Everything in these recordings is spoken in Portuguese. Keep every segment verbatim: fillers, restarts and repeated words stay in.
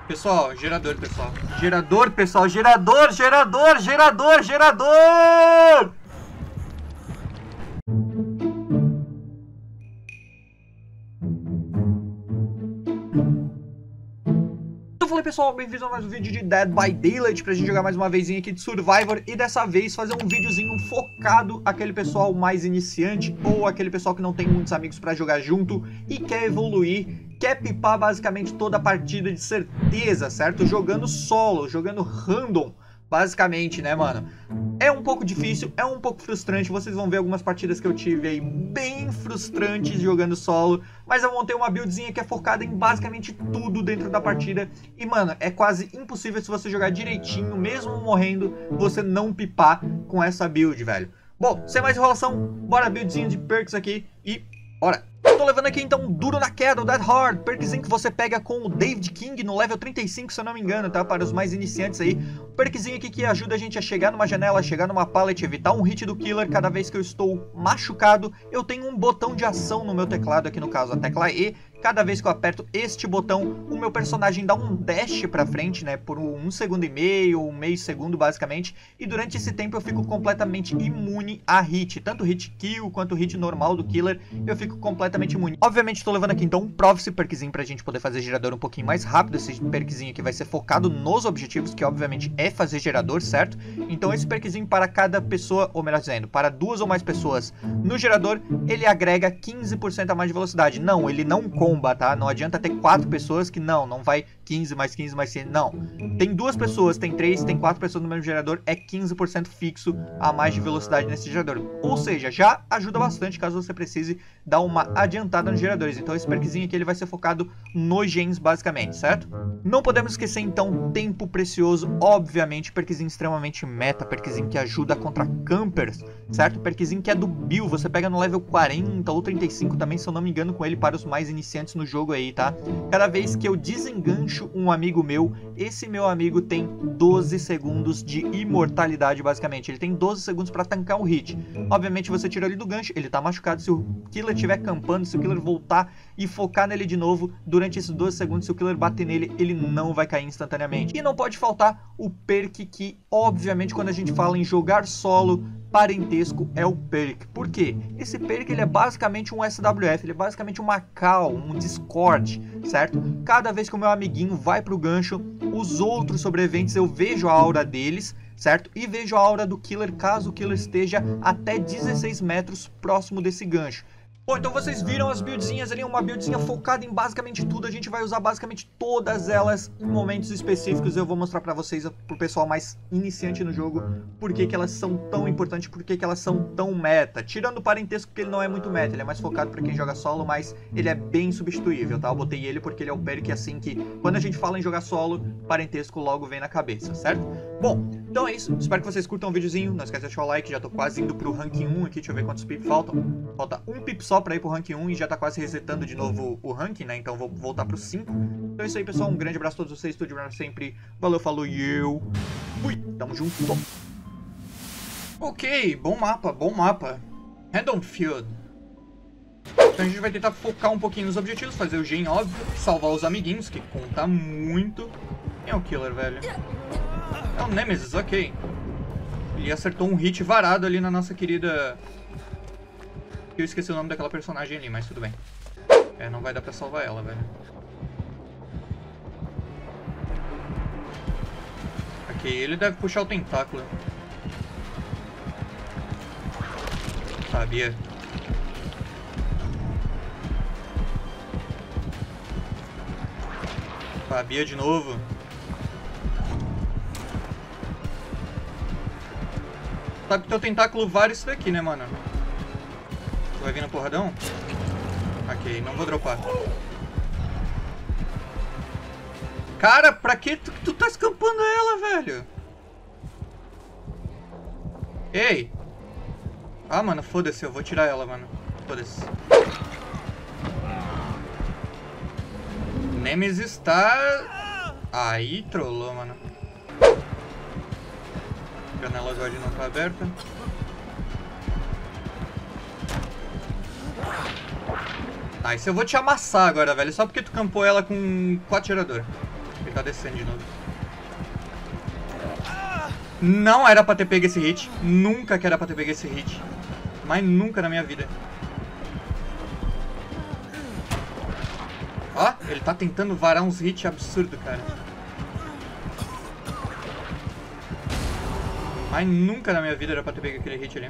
Pessoal, gerador, pessoal. Gerador, pessoal. Gerador, gerador, gerador, gerador! Então, falei pessoal, bem-vindos a mais um vídeo de Dead by Daylight pra gente jogar mais uma vezinha aqui de Survivor e dessa vez fazer um videozinho focado aquele pessoal mais iniciante ou aquele pessoal que não tem muitos amigos pra jogar junto e quer evoluir, quer pipar basicamente toda a partida de certeza, certo? Jogando solo, jogando random, basicamente, né, mano? É um pouco difícil, é um pouco frustrante, vocês vão ver algumas partidas que eu tive aí bem frustrantes jogando solo, mas eu montei uma buildzinha que é focada em basicamente tudo dentro da partida e, mano, é quase impossível se você jogar direitinho, mesmo morrendo, você não pipar com essa build, velho. Bom, sem mais enrolação, bora buildzinha de perks aqui e bora! Tô levando aqui então Duro na Queda, o Dead Hard, perkzinho que você pega com o David King no level trinta e cinco, se eu não me engano, tá? Para os mais iniciantes aí. Perkzinho aqui que ajuda a gente a chegar numa janela, chegar numa pallet, evitar um hit do killer. Cada vez que eu estou machucado, eu tenho um botão de ação no meu teclado, aqui no caso a tecla E. Cada vez que eu aperto este botão, o meu personagem dá um dash pra frente, né? Por um segundo e meio, um meio segundo basicamente. E durante esse tempo eu fico completamente imune a hit. Tanto hit kill quanto hit normal do killer, eu fico completamente imune. Obviamente estou levando aqui então um Prophecy perkzinho pra gente poder fazer gerador um pouquinho mais rápido. Esse perkzinho aqui vai ser focado nos objetivos, que obviamente é fazer gerador, certo? Então esse perkzinho para cada pessoa, ou melhor dizendo, para duas ou mais pessoas no gerador, ele agrega quinze por cento a mais de velocidade. Não, ele não comba, tá? Não adianta ter quatro pessoas que não, não vai quinze mais quinze mais quinze, não. Tem duas pessoas, tem três, tem quatro pessoas no mesmo gerador, é quinze por cento fixo a mais de velocidade nesse gerador. Ou seja, já ajuda bastante caso você precise dar uma adiantada nos geradores. Então esse perkzinho aqui ele vai ser focado nos gens basicamente, certo? Não podemos esquecer então tempo precioso, obviamente, perkzinho extremamente meta, perkzinho que ajuda contra campers, certo? Perkzinho que é do Bill, você pega no level quarenta ou trinta e cinco também, se eu não me engano, com ele para os mais iniciantes no jogo aí, tá? Cada vez que eu desengancho um amigo meu, esse meu amigo tem doze segundos de imortalidade basicamente, ele tem doze segundos para tancar um hit. Obviamente você tira ele do gancho, ele tá machucado, se o killer estiver campando, se o killer voltar e focar nele de novo, durante esses doze segundos, se o killer bater nele, ele não vai cair instantaneamente. E não pode faltar o perk que, obviamente, quando a gente fala em jogar solo, parentesco é o perk. Por quê? Esse perk ele é basicamente um S W F, ele é basicamente uma call, um Discord, certo? Cada vez que o meu amiguinho vai pro gancho, os outros sobreviventes eu vejo a aura deles, certo? E vejo a aura do killer caso o killer esteja até dezesseis metros próximo desse gancho. Bom, então vocês viram as buildzinhas ali, uma buildzinha focada em basicamente tudo, a gente vai usar basicamente todas elas em momentos específicos, eu vou mostrar pra vocês, pro pessoal mais iniciante no jogo, por que que elas são tão importantes, por que que elas são tão meta, tirando o parentesco porque ele não é muito meta, ele é mais focado pra quem joga solo, mas ele é bem substituível, tá? Eu botei ele porque ele é o perk assim que, quando a gente fala em jogar solo, parentesco logo vem na cabeça, certo? Bom, então é isso, espero que vocês curtam o videozinho, não esquece de deixar o like, já tô quase indo pro ranking um aqui, deixa eu ver quantos pips faltam, falta um pip só pra ir pro ranking um e já tá quase resetando de novo o ranking, né? Então vou voltar pro cinco. Então é isso aí, pessoal. Um grande abraço a todos vocês. Tudo de melhor sempre. Valeu, falou e eu fui. Tamo junto. Ok, bom mapa, bom mapa. Random Field. Então a gente vai tentar focar um pouquinho nos objetivos, fazer o gen óbvio, salvar os amiguinhos, que conta muito. Quem é o killer, velho? É o Nemesis, ok. Ele acertou um hit varado ali na nossa querida... Eu esqueci o nome daquela personagem ali, mas tudo bem. É, não vai dar pra salvar ela, velho. Ok, ele deve puxar o tentáculo. Sabia. Sabia de novo. Sabe que teu tentáculo vale isso daqui, né, mano? Vai vir no porradão? Ok, não vou dropar. Cara, pra que tu, tu tá escampando ela, velho? Ei! Ah, mano, foda-se, eu vou tirar ela, mano. Foda-se. Nemesis tá... Aí, trollou, mano. A janela agora não tá aberta. Ah, isso eu vou te amassar agora, velho. Só porque tu campou ela com quatro geradores. Ele tá descendo de novo. Não era pra ter pego esse hit. Nunca que era pra ter pego esse hit. Mas nunca na minha vida. Ó, ele tá tentando varar uns hits absurdos, cara. Mas nunca na minha vida era pra ter pego aquele hit ali.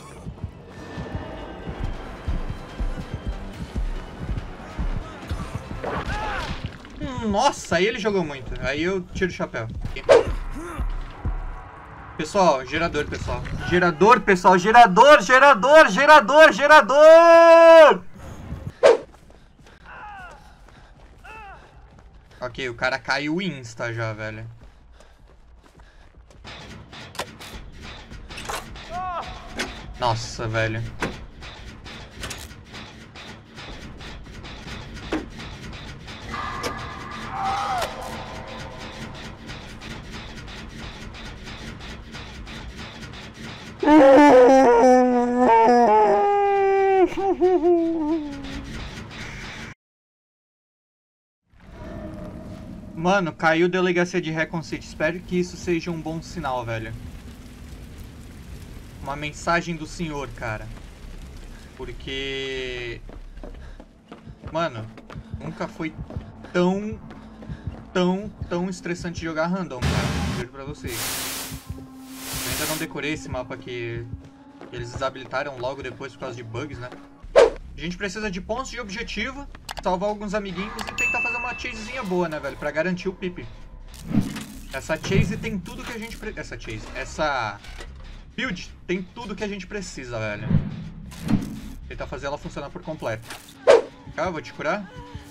Nossa, aí ele jogou muito. Aí eu tiro o chapéu. Aqui. Pessoal, gerador, pessoal. Gerador, pessoal. Gerador, gerador, gerador, gerador! Ok, o cara caiu insta já, velho. Nossa, velho. Mano, caiu delegacia de Recon City. Espero que isso seja um bom sinal, velho. Uma mensagem do senhor, cara. Porque... Mano, nunca foi tão, tão, tão estressante jogar random, cara. Juro pra vocês. Eu ainda não decorei esse mapa que eles desabilitaram logo depois por causa de bugs, né? A gente precisa de pontos de objetivo, salvar alguns amiguinhos e tentar fazer uma chasezinha boa, né, velho? Pra garantir o pipi. Essa chase tem tudo que a gente precisa. Essa chase, essa build tem tudo que a gente precisa, velho. Tentar fazer ela funcionar por completo. Cá, eu vou te curar.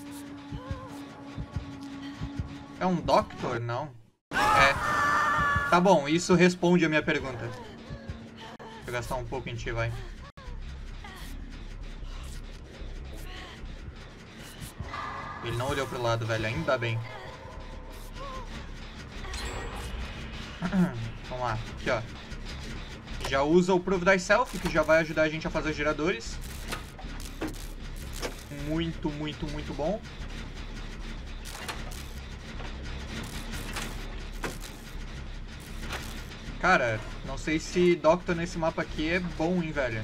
É um Doctor? Não. É. Tá bom, isso responde a minha pergunta. Deixa eu gastar um pouco em ti, vai. Ele não olhou pro lado, velho. Ainda bem. Vamos lá. Aqui, ó. Já usa o Prove Thyself, que já vai ajudar a gente a fazer os geradores. Muito, muito, muito bom. Cara, não sei se Doctor nesse mapa aqui é bom, hein, velho.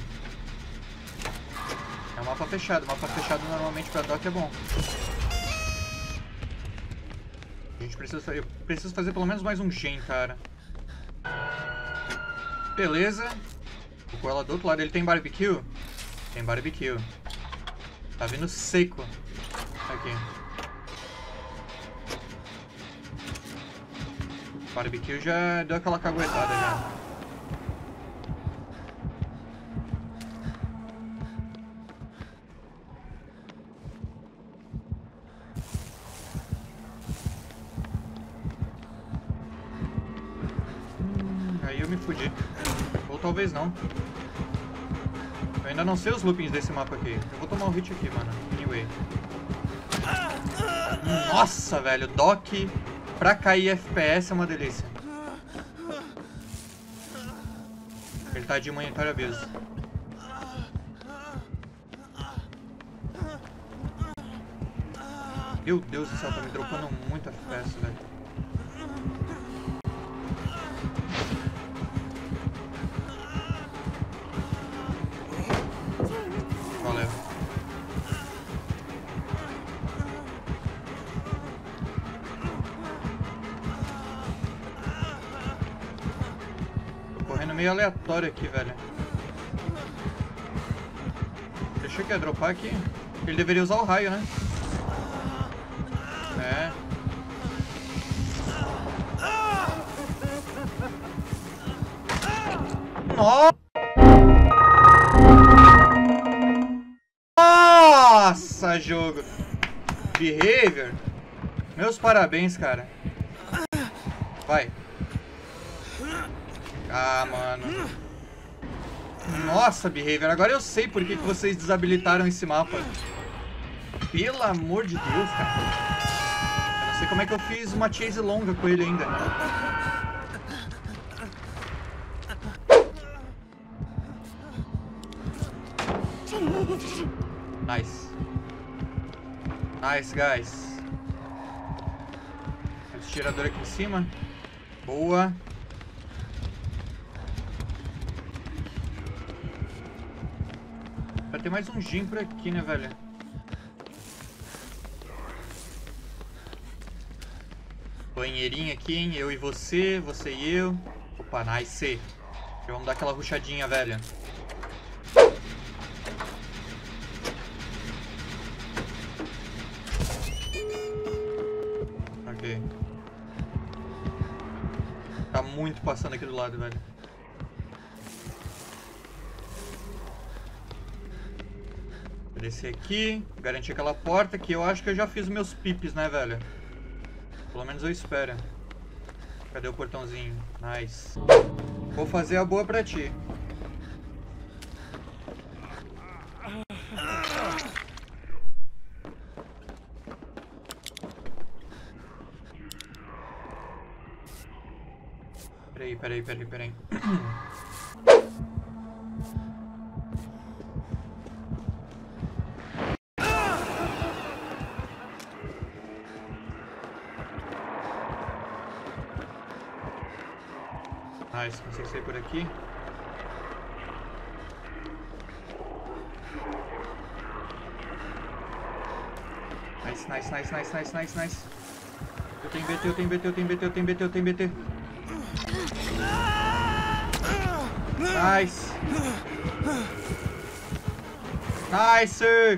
É um mapa fechado. Mapa fechado normalmente pra Doc é bom. A gente precisa, eu preciso fazer pelo menos mais um gen, cara. Beleza. Colocou ela do outro lado. Ele tem barbecue? Tem barbecue. Tá vindo seco. Aqui. Barbecue já deu aquela caguetada já. Eu me fudi. Ou talvez não. Eu ainda não sei os loopings desse mapa aqui. Eu vou tomar um hit aqui, mano. Anyway. Nossa, velho. Doc pra cair F P S é uma delícia. Ele tá de humanitário aviso. Meu Deus do céu, tá me dropando muito F P S, velho. Valeu. Tô correndo meio aleatório aqui, velho. Deixa que ia dropar aqui. Ele deveria usar o raio, né? É. Nossa! Nossa, jogo. Behavior. Meus parabéns, cara. Vai. Ah, mano. Nossa, Behavior. Agora eu sei por que que vocês desabilitaram esse mapa. Pelo amor de Deus, cara. Eu não sei como é que eu fiz uma chase longa com ele ainda. Nice. Nice, guys. Esse gerador aqui em cima. Boa. Vai ter mais um gin por aqui, né, velho? Banheirinho aqui, hein? Eu e você, você e eu. Opa, nice. Já vamos dar aquela rushadinha, velho. Ok. Tá muito passando aqui do lado, velho. Vou descer aqui, garantir aquela porta que eu acho que eu já fiz meus pipes, né, velho? Pelo menos eu espero. Cadê o portãozinho? Nice. Vou fazer a boa pra ti. Peraí, peraí, peraí, peraí. Nice, consigo sair por aqui. Nice, nice, nice, nice, nice, nice, nice. Eu tenho B T, eu tenho B T, eu tenho B T, eu tenho B T, eu tenho B T. Nice. Nice.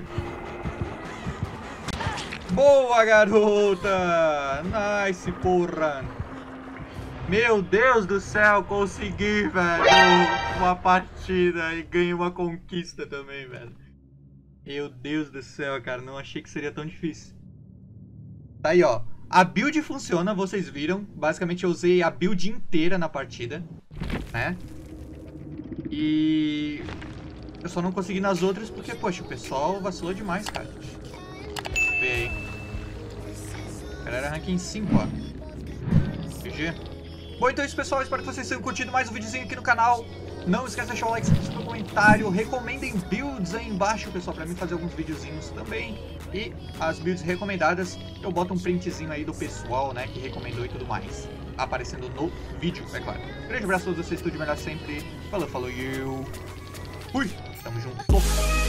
Boa, garota. Nice, porra. Meu Deus do céu, consegui, velho, uma partida e ganhei uma conquista também, velho. Meu Deus do céu, cara, não achei que seria tão difícil. Tá aí, ó. A build funciona, vocês viram. Basicamente eu usei a build inteira na partida, né? E eu só não consegui nas outras porque, poxa, o pessoal vacilou demais, cara. Vê aí. O cara era ranking cinco, ó. G G. Bom, então é isso, pessoal. Espero que vocês tenham curtido mais um videozinho aqui no canal. Não esqueça de deixar o like, se inscrever no comentário. Recomendem builds aí embaixo, pessoal, pra mim fazer alguns videozinhos também. E as builds recomendadas, eu boto um printzinho aí do pessoal, né, que recomendou e tudo mais, aparecendo no vídeo, é claro. Grande abraço a todos vocês, tudo de melhor sempre. Falou, falou, eu fui. Tamo junto.